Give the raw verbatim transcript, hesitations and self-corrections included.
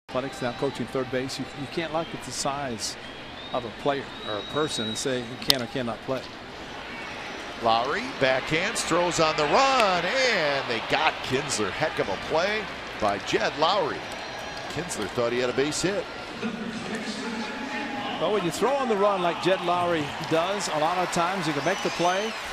Athletics now coaching third base. You, you can't look at the size of a player or a person and say you can or cannot play. Lowrie backhands, throws on the run, and they got Kinsler. Heck of a play by Jed Lowrie. Kinsler thought he had a base hit. But when you throw on the run like Jed Lowrie does, a lot of times you can make the play,